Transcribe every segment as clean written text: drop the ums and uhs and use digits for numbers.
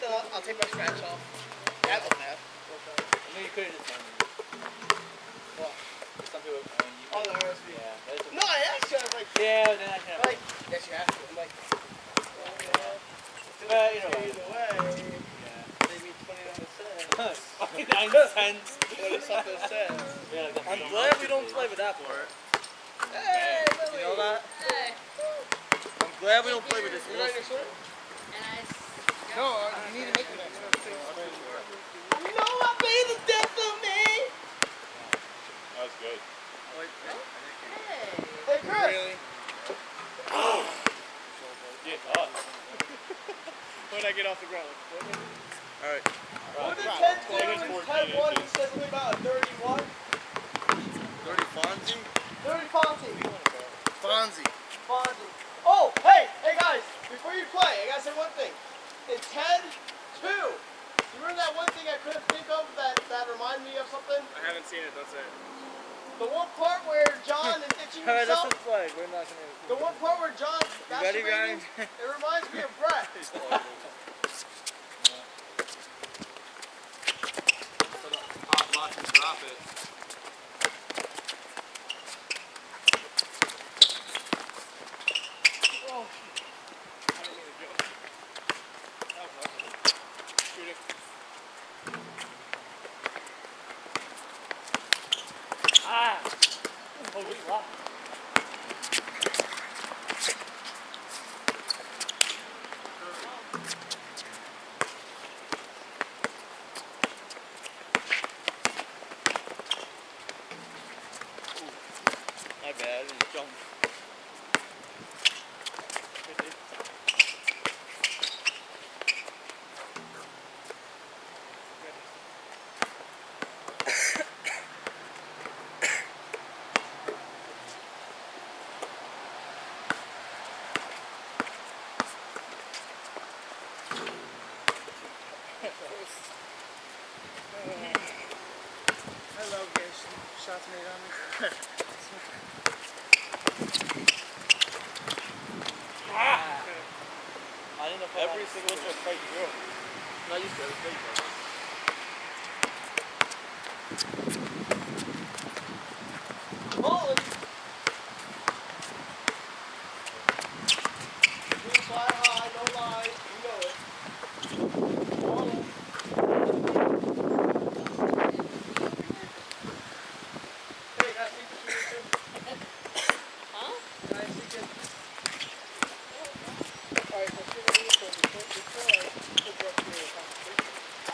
then I'll take my scratch off. That won't have. No, you could have just done it. What? Some people. Oh, the RSV. Yeah. That's No, I actually was like. Yeah, then I can. Like, yes, you have to. I'm like. But you know. Either way. Yeah. They need 29 cents. 29 cents. 20 something cents. Yeah, I'm glad we don't play with that part. Hey, Lily. You know that? Hey. I'm glad we don't play with this. You ready to swim? No, you need to make the next one. You know I made the death of me. That was good. Hey, Chris. Really? Get up. When I get off the ground. Alright. What did 10 do? 10 1, he said something about a 31. 30 Fonzie? 30 Fonzie. Fonzie. Fonzie. Oh, hey, guys, before you play, I gotta say one thing. In Ted 2, you remember that one thing I couldn't think of that reminded me of something? I haven't seen it, don't say it. The one part where John is itching himself. Flag. We're not gonna. The one part where John ready, Ryan? It reminds me of Brett. Hot lock and drop it. Oh, I didn't mean to joke. That was awesome. Shoot it. Ah! Oh, good luck. my bad, I just jumped. I love getting shots made on me. I didn't know if Every single one fight through. Not used to it. Mullen! You fly high, no lie, you know it. Mullen. Hey, guys, see the shooter too? Huh? Guys, see it. Alright, so see what it is, so before I put you up to the competition,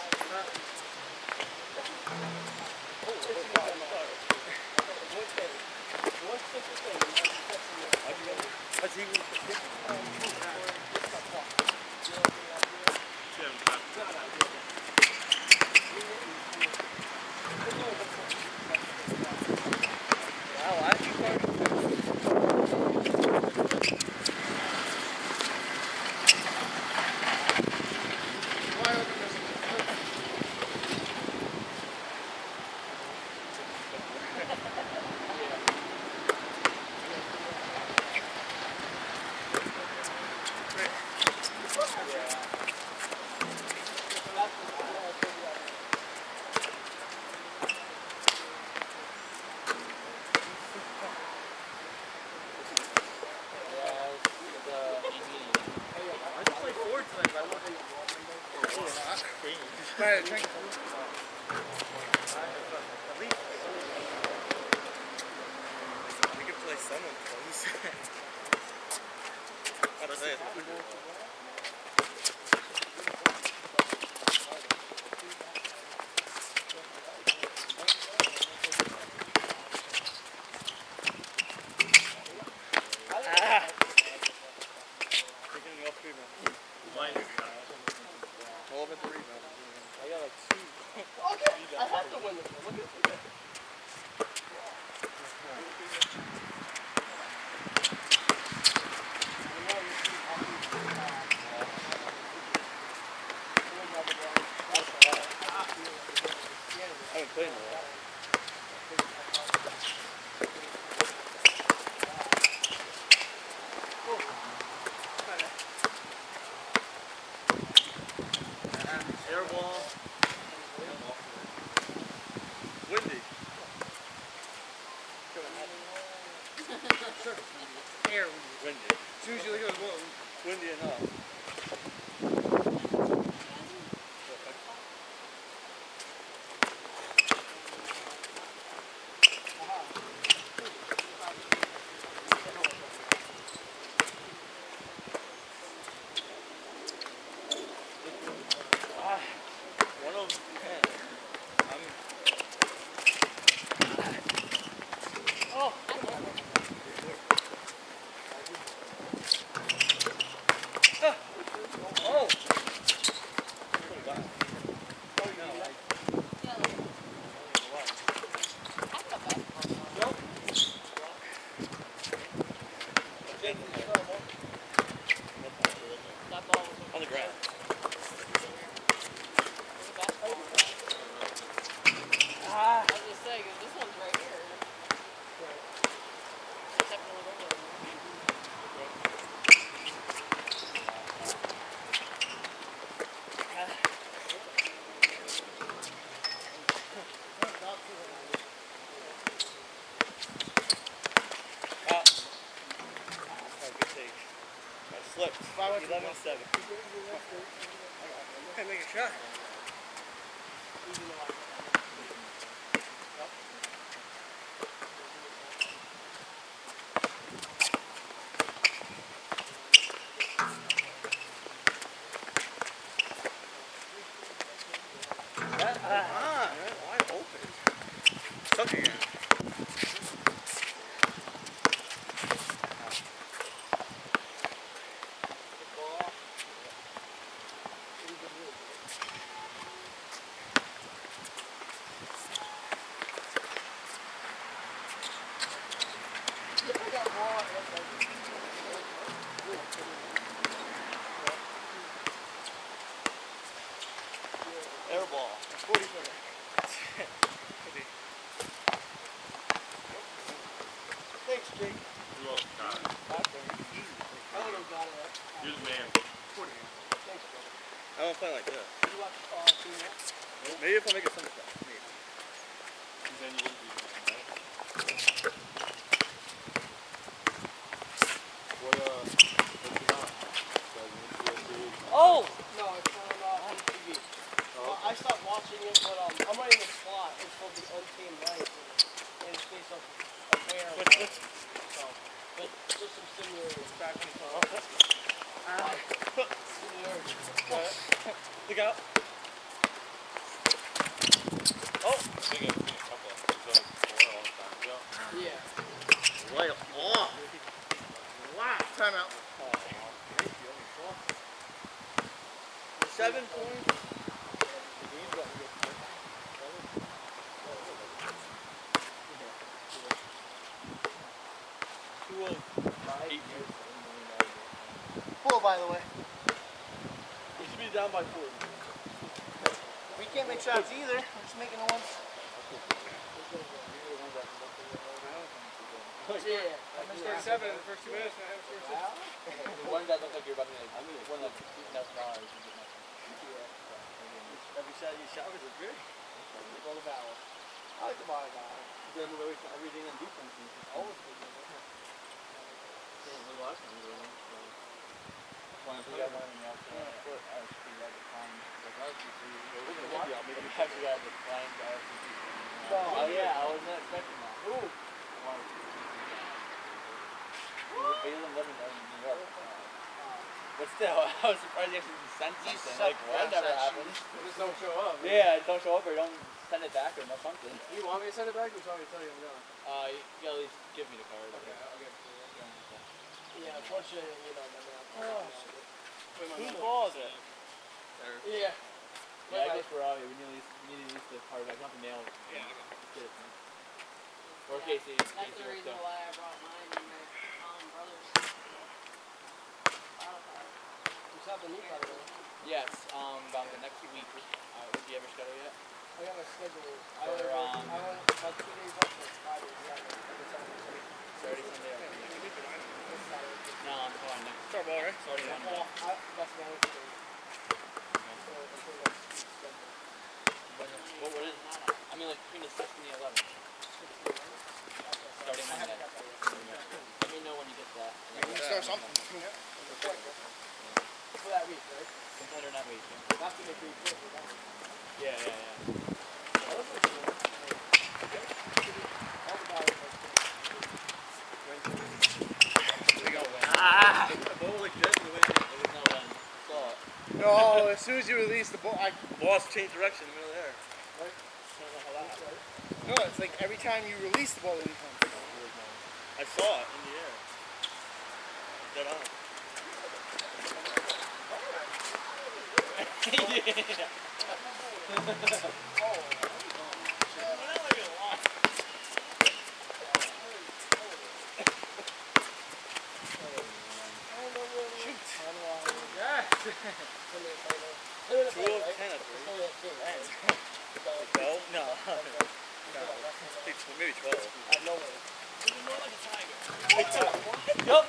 we could play someone close. How to say it? Taking off rebound. All of it the rebound. I got like 2. Okay, I have to win this one. Look at this. I haven't played in a while. On the ground. I was just saying, 'cause this one's right here. Except for the regular one. Good take. I slipped. 11-7. Can't make a shot. Wide open. Suck again. Air ball. 40 minutes. Thanks, Jake. Who else got it? I would have got it. You're the man. Thanks, brother. I don't play like this. You watch Phoenix? Maybe if I make a summer shot. Maybe. Then you wouldn't be the man, right? What you got? Oh! No, it's on TV. I stopped watching it, but I'm running a slot. It's called the Untamed Life, and it's based off a bear. So, but just some simulators. Look out. Oh! I think I've seen a couple of episodes before a long time ago. Yeah. Right on. Wow. Time out. 7 points. Full, by the way. You should be down by 4. We can't make shots either. We're just making the ones. Yeah. I missed 37 in the first 2 minutes, and I have scored 6. The one that looked like you're about to make, I mean, one like $2,000. Every shot you shot was a great. Roll the barrel. I like the bottom guy. Then everything on defense is always good. Oh yeah, I was not expecting that. Ooh. Balen living in New York. But still, I was surprised he actually sent something. Like, what never happens? Just don't show up. Yeah, don't show up or don't send it back or no something. You want me to send it back or tell me to tell you I'm going? You at least give me the card. Okay, I'll give it to you. Yeah, unfortunately, you know, Whose ball is it? Yeah. Yeah, I guess we're out here. We need at least the card back. Not the nail. Yeah. Get it. Or Casey. That's the reason why I brought mine and my brothers. What's happening, by the way? Yes, about the next week. Do you ever schedule yet? I got my schedule. I For, went about 2 days off for Friday, Saturday. Saturday, Sunday. No, I'm going next. Start ball, right? Starting on Well, that's my only thing. What is it? I mean, like between the 6 and the 11. Starting Monday. Let me know when you get that. We can start something. For that week, right? Sometime during that week. That's to make me quick. Yeah. No, as soon as you release the ball, Boss changed direction in the middle of there. Right? I don't know how that happened. No, it's like every time you release the ball, it comes. I saw it in the air. Dead on. Yeah. Shoot. Yeah. 2 of 10 of 3. Like 12? No. Maybe 12. No way. Yup.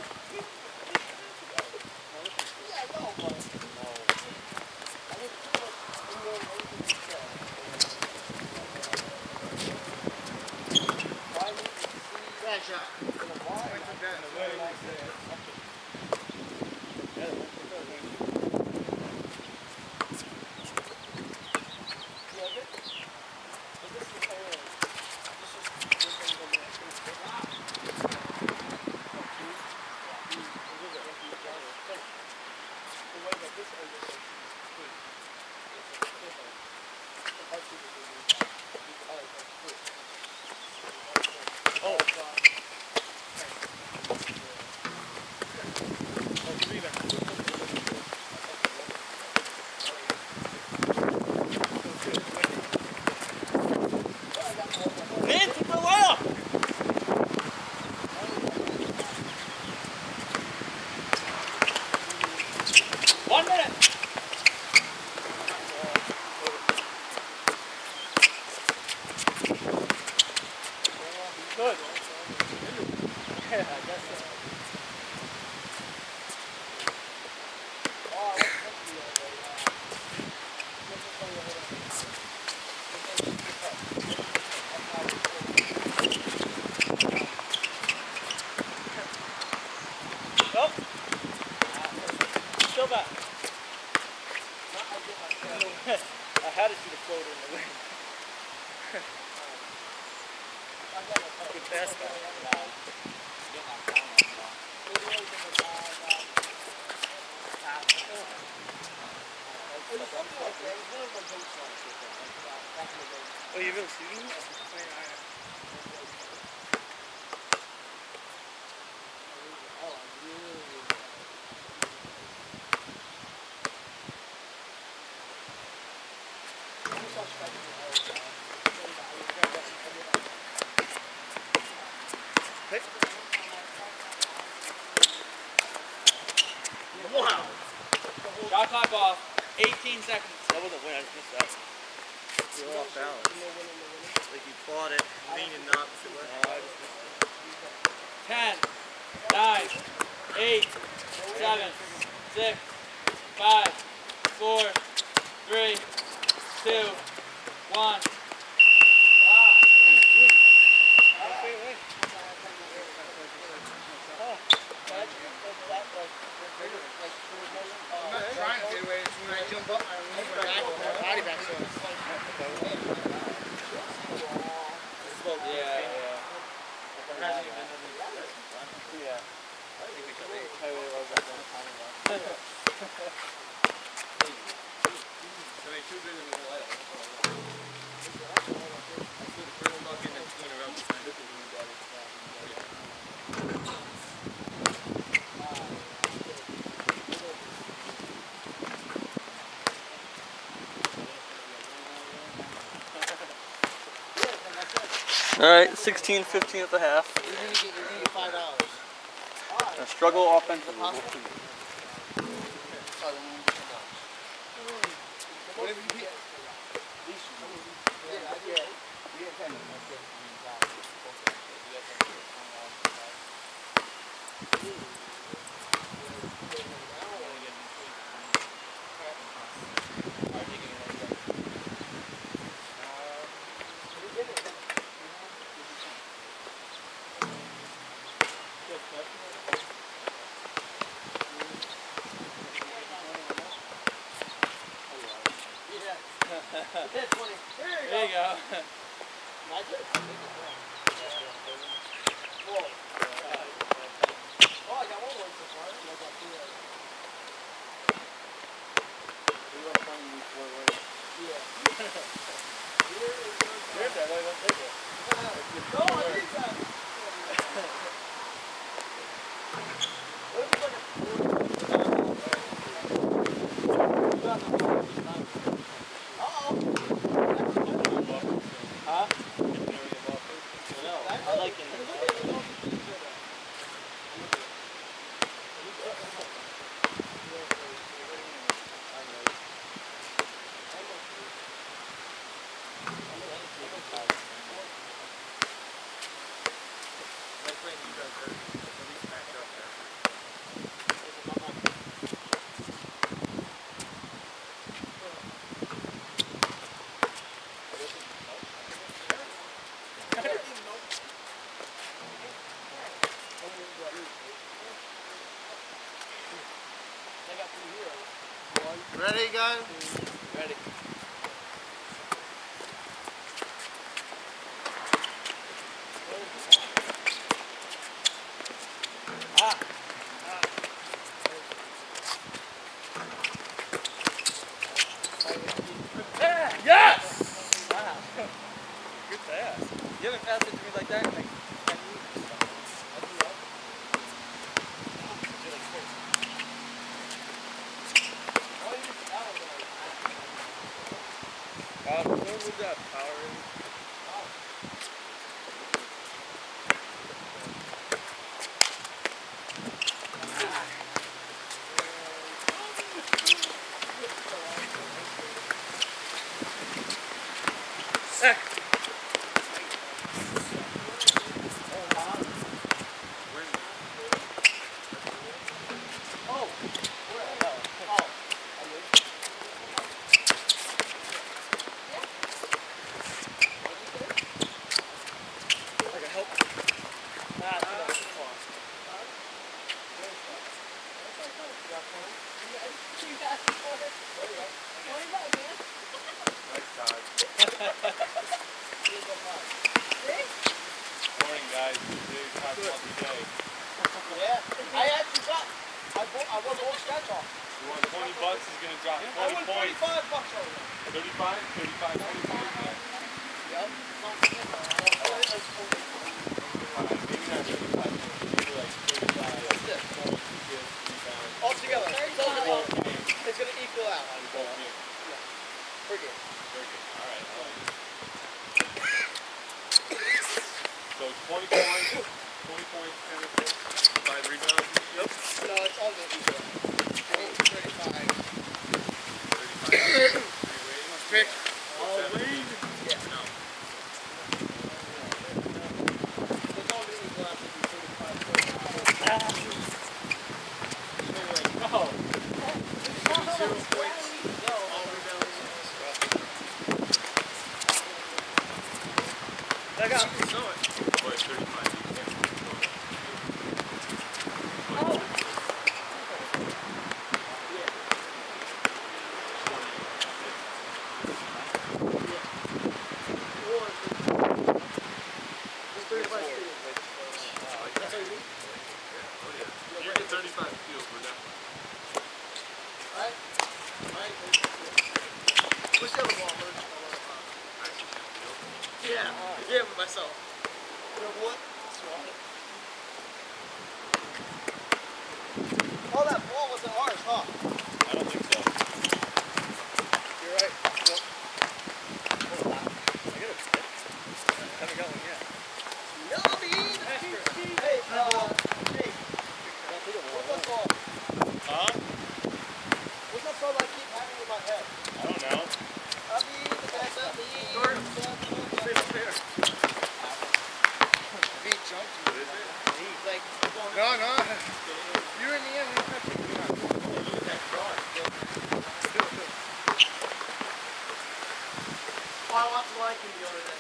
Nancy, for layup! 1 minute! Good. Yeah, I guess so. Oh. Still back. I had to shoot a floater in the wind. Good pass back. Oh, you've been shooting? Wow. Shot clock off. 18 seconds. That wasn't a win. I just missed that. You're off balance. Like you fought it, leaning the opposite way. 10, 9, 8, 7, 6, 5, 4, 3, 2, 1. I'm not trying to get away. It's when I jump up, I remember my body back so Alright, 16-15 at the half. You're going to get $5. A struggle offensively. Whatever you get. There you go. Ready, guys? Ready. Yes! Wow. Good pass. You haven't passed it to me like that in like 10 years. Don't move that power in. Morning, guys. Today's time of the day. Yeah. I actually got. I won the whole scratch off. You won $20 is going to drop 20 I won points. $45 over. 35? 35, 20 points. Yep. Maybe not 35, maybe like 35. All together. It's going to equal out. Per game. Alright, so 20 points, 10 assists, 5 rebounds. Nope. No, it's all going to equal out. 35. 35. Pick. Oh, Wade. Yeah. No. It's all going to equal out to be 35. Oh. 0 points. All rebounds. I got it. Boy, 35. You get 35 steals for that one. Right? Push the other ball, yeah, yeah, with myself. You know what? Swat it. Oh, that ball wasn't ours, huh? I don't think so. You're right. Nope. I get a stick. I haven't got one yet. Hey, Jake. What's that song? Huh? What's that song I keep having in my head? I don't know. I'll be the best of me. Beat jump to What is it? like, No. You're in the end. Look at that car. oh, I watched Liking the other day.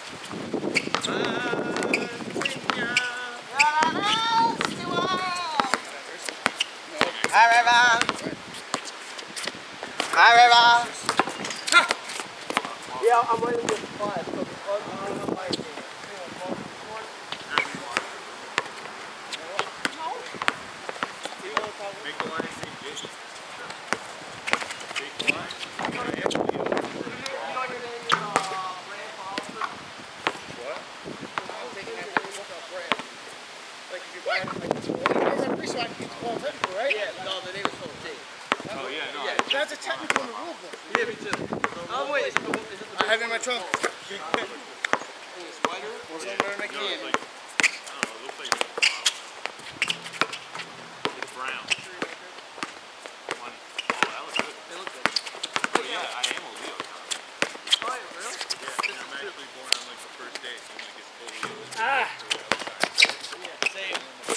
Yeah, I'm waiting to fly. So the Make the line say Jason. Take the line. What? Like if you buy like this one. I'm pretty sure I can get the ball technical, right? Yeah, no, the name is called Jake. Oh yeah, no. Yeah, That's a technical in the rule book. Yeah, me too. Oh wait, is it the I have it in my trunk. spider? Or somewhere in my No, can. it's like, I don't know, it looks like it's brown. One. Oh, that looks good. They look good. Oh yeah, I am a Leo. Oh, really? Yeah, and I'm actually born on like the first day, so I'm like it's full Leo. Ah. Yeah, same.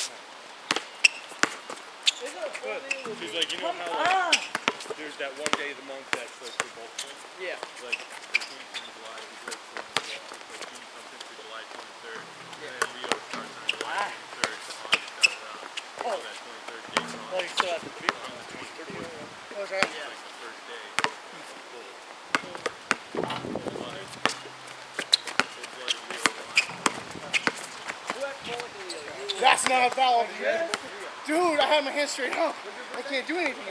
She's like, you know how like, there's that one day of the month that's like for both of them? Yeah. Like between July, it's like June something to July 23rd. And then Leo starts on July 23rd to August, Oh. that 23rd day. Like, so at the beginning. On the 23rd. Okay. Like the first day. That's not a foul. Dude, I had my hand straight up. I can't do anything.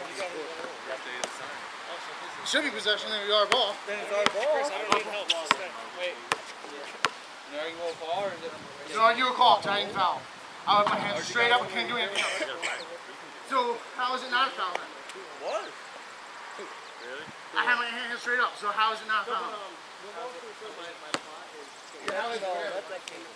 It should be possession of our ball. Then it's our ball. Chris, I don't need help. Wait. You argue a call or is it? You argue a call, giant foul. I have my hand straight up. I can't do anything else. So how is it not a foul then? What? Really? I have my hand straight up. So how is it not a foul? Yeah, that's actually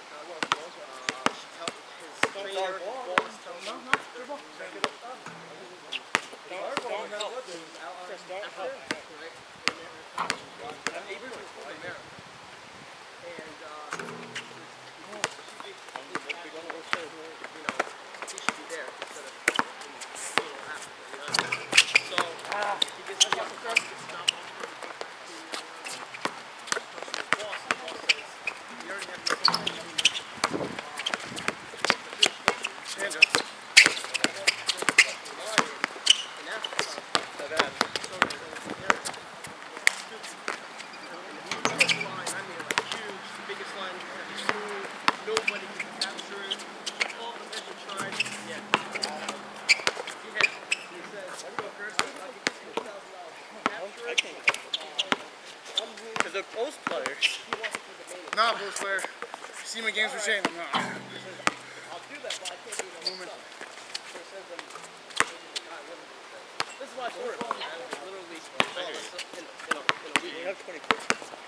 because they're post players. Not post player. See my games with Shane. No. I'll do that, but I can't do that. This is my story. Literally, in a week. We have 20 points.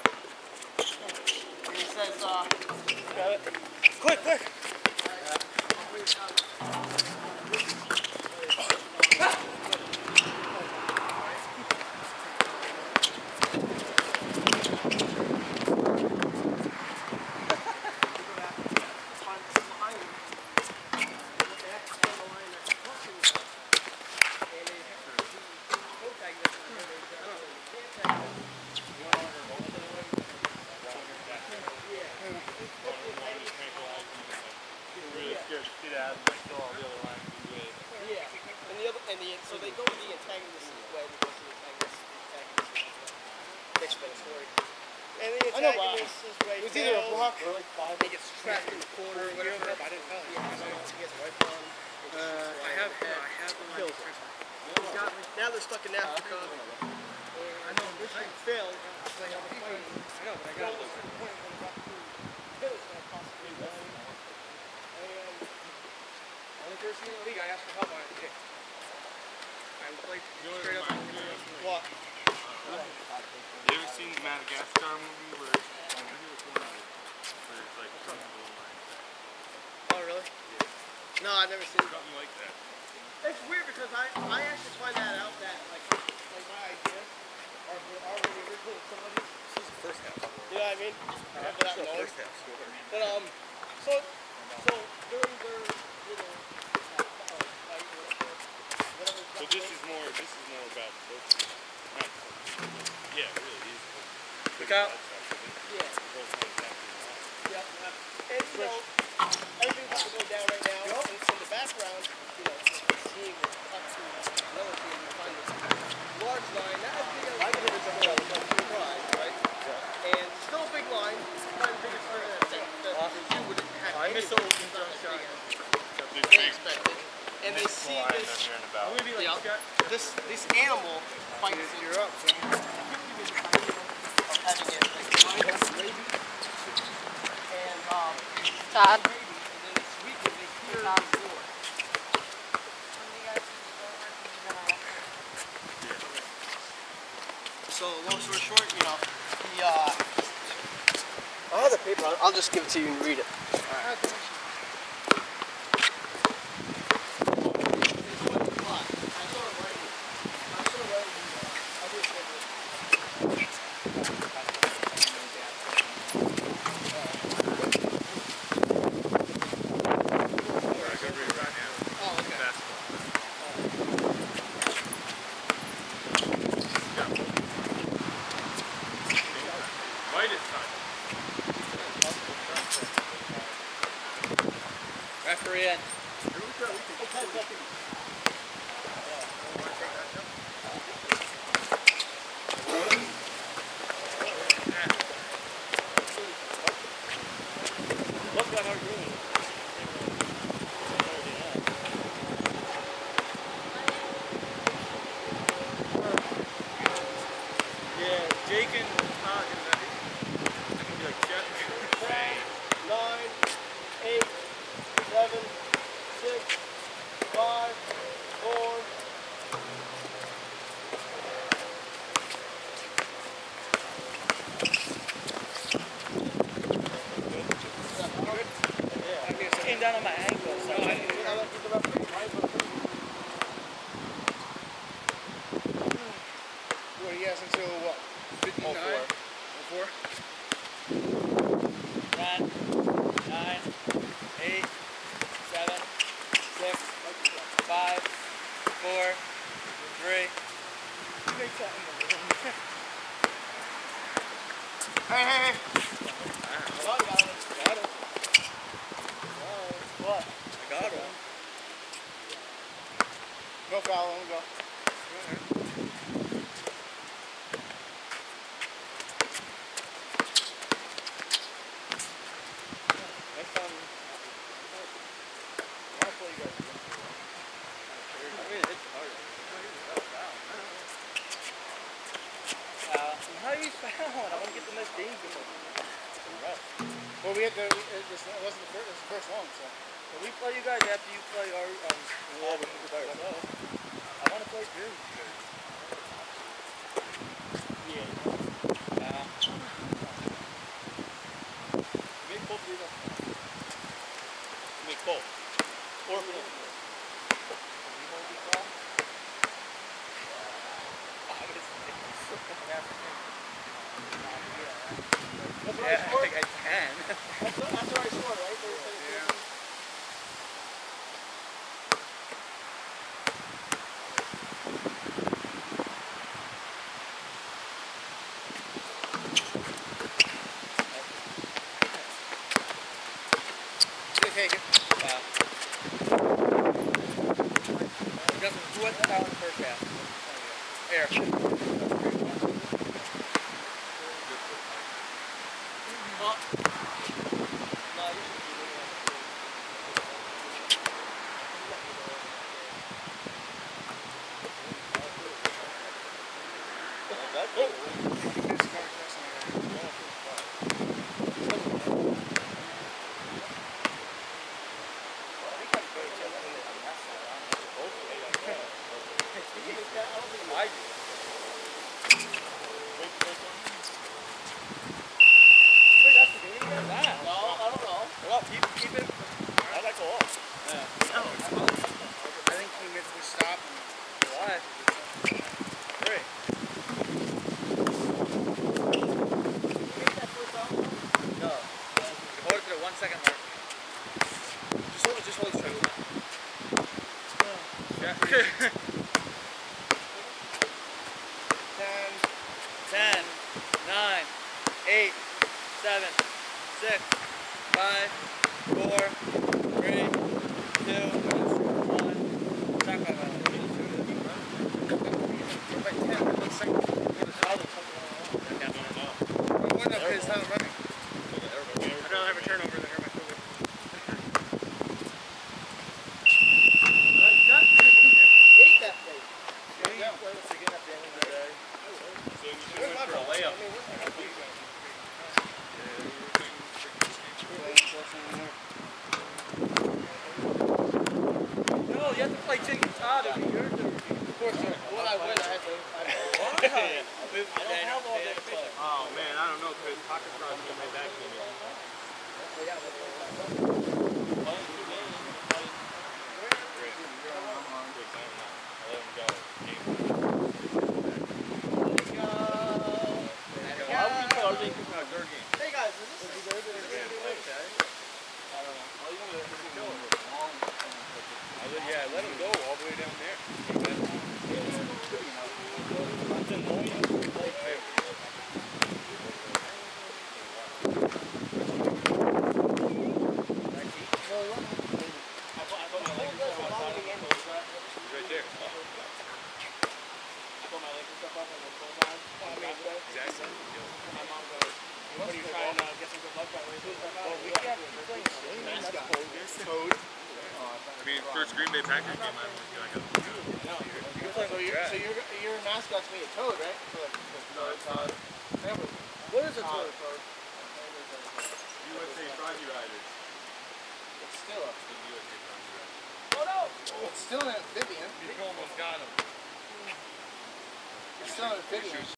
And he says, Got it. Quick, quick. So they go to the antagonist's way because the antagonist explanatory. And the antagonist's way it was either a block. He gets trapped in the corner or whatever. I didn't tell you. He gets wiped on. I have the Now they're stuck in Africa. I know this thing failed. I know, but I got it. Only person in the league I asked for help on it. I played straight up. What? You ever seen the Madagascar movie where it's like something line? Oh, really? Yeah. No, I've never seen it. Something like that. It's weird because I actually find that out that like my ideas are already original with somebody's. This is the first half score. You know what I mean? This is the first half score. But so during their little fight or whatever. So this is more about focus. Yeah, it really is. Look out. Yeah. And you know, everything's about to go down right now. And in the background, you know, seeing what's up to another team and find this large line, not as big as I can hit it right? And still a big line, probably the biggest line that you would have. I miss the open jump shot. They expected. And they see this, this animal fights you're up, so having it like and Todd. and then this weekend they clear the floor. So long story short, you know, I have the paper. I'll just give it to you and read it. All right. Referee in. he has until what? 59? 04? 10, 9, 8, 7, 6, 5, 4, 3. He makes that in the room. Hey. Oh, got him. Got him. What? I got him. No foul, let him go. Next time, I want to play you guys again. I mean, it's hard. How do you foul? I want to get the next game going. Well, we had the, this wasn't the first one, so. Can we play you guys after you play our, when we start? I want to play too. Yeah. Make both of them. Make both. Or if it Yeah, I think I can. That's what I scored, right? Yeah. Take it. Wow. Justin, who had the foul in the first half? Here. Keep it. I like the wall. Yeah. I think he missed the stop. Why? Three. No. Hold it to the 1 second mark. Just hold it straight. Yeah. 10, 9, 8, 7, 6, 5, 4, 3, 2, 1. Stop by that. Like 10, 1 second. Well, no, because it's not running. I'd rather have a turnover than hurt my finger. Hate that place. Yeah. So get up there in the day. So you should went for a layup. No, you have to play chicken Todd if you're Of course, when I win, I have to. I don't have all day to play. Oh man, I don't know, because Pocket Frost got my back to me. Hey guys, is this Yeah, let him go all the way down there. That's annoying. Right there. Exactly. What are you trying to get some good luck that way? Well, we can't keep playing Toad. I mean, first Green Bay Packers game, I got So your mascot's me a toad, right? What is a toad? USA Froggy Riders. It's still a. The USA Froggy Riders. Oh no! It's still an amphibian. You almost got him. It's still an amphibian.